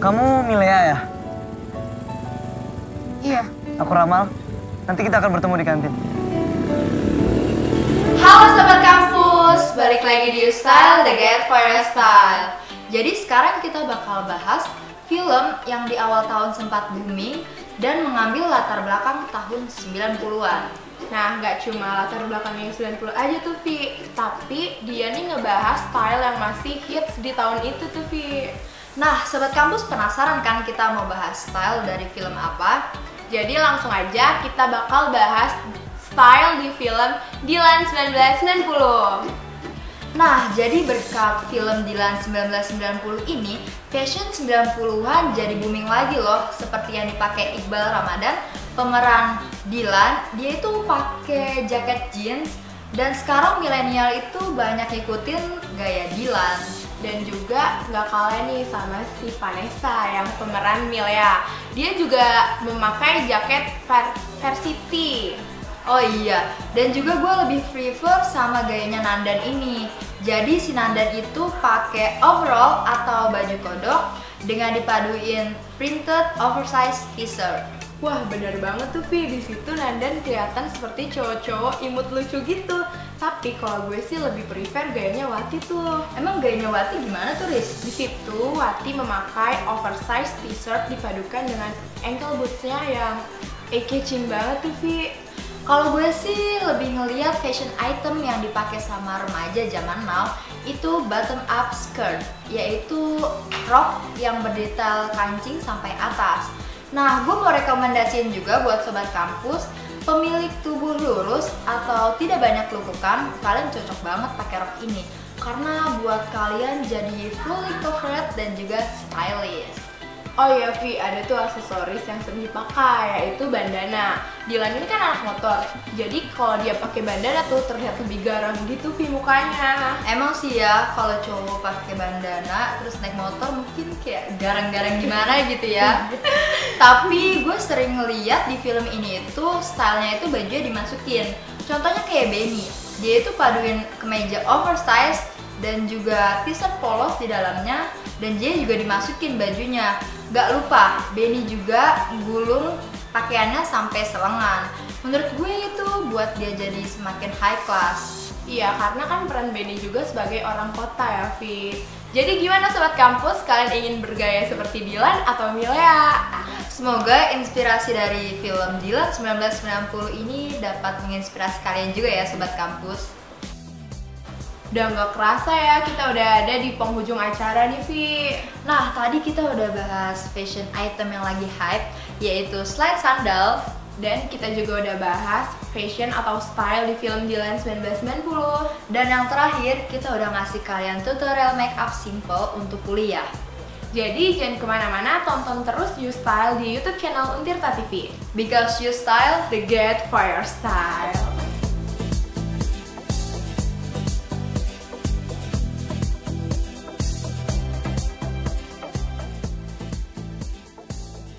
Kamu Milea ya? Iya. Aku Ramal. Nanti kita akan bertemu di kantin. Halo Sobat Kampus, balik lagi di YouStyle, The Guide for Your Style. Jadi sekarang kita bakal bahas film yang di awal tahun sempat booming dan mengambil latar belakang tahun 90-an. Nah, nggak cuma latar belakangnya 90 aja tuh, Vi. Tapi dia nih ngebahas style yang masih hits di tahun itu tuh, Vi. Nah, Sobat Kampus penasaran kan kita mau bahas style dari film apa? Jadi langsung aja kita bakal bahas style di film Dilan 1990. Nah, jadi berkat film Dilan 1990 ini, fashion 90-an jadi booming lagi loh. Seperti yang dipakai Iqbal Ramadan, pemeran Dilan, dia itu pakai jaket jeans. Dan sekarang milenial itu banyak ngikutin gaya Dilan. Dan juga nggak kalah nih sama si Vanessa yang pemeran Milea. Dia juga memakai jaket versi T. Oh iya, dan juga gue lebih prefer sama gayanya Nandan ini. Jadi si Nandan itu pakai overall atau baju kodok dengan dipaduin printed oversized t-shirt. Wah, bener banget tuh, Vi. Di situ Nandan kelihatan seperti cowok-cowok imut lucu gitu. Tapi kalau gue sih lebih prefer gayanya Wati tuh. Emang gayanya Wati gimana tuh, Riz? Di situ Wati memakai oversized t-shirt dipadukan dengan ankle boots-nya yang eye-catching banget tuh, Vi. Kalau gue sih lebih ngeliat fashion item yang dipakai sama remaja zaman now itu bottom up skirt, yaitu rok yang berdetail kancing sampai atas. Nah, gue mau rekomendasiin juga buat sobat kampus, pemilik tubuh lurus atau tidak banyak lekukan, kalian cocok banget pakai rok ini karena buat kalian jadi fully covered dan juga stylish. Oh iya, Vi, ada tuh aksesoris yang sering dipakai, yaitu bandana. Dilan ini kan anak motor, jadi kalau dia pakai bandana tuh terlihat lebih garang gitu, Vi, mukanya. Emang sih ya, kalau cowok pakai bandana terus naik motor mungkin kayak garang-garang gimana gitu ya. Tapi gue sering ngeliat di film ini itu stylenya itu bajunya dimasukin. Contohnya kayak Benny, dia itu paduin kemeja oversize dan juga t-shirt polos di dalamnya, dan dia juga dimasukin bajunya. Gak lupa, Benny juga gulung pakaiannya sampai selengan. Menurut gue itu buat dia jadi semakin high class. Iya, karena kan peran Benny juga sebagai orang kota ya, Vi. Jadi gimana sobat kampus, kalian ingin bergaya seperti Dilan atau Milea? Semoga inspirasi dari film Dilan 1990 ini dapat menginspirasi kalian juga ya sobat kampus. Udah nggak kerasa ya, kita udah ada di penghujung acara nih, Vi. Nah, tadi kita udah bahas fashion item yang lagi hype, yaitu slide sandal. Dan kita juga udah bahas fashion atau style di film Dilan 1990. Dan yang terakhir, kita udah ngasih kalian tutorial makeup simple untuk kuliah. Jadi jangan kemana-mana, tonton terus YouStyle di YouTube channel Untirta TV. Because you style, The Guide for Your Style.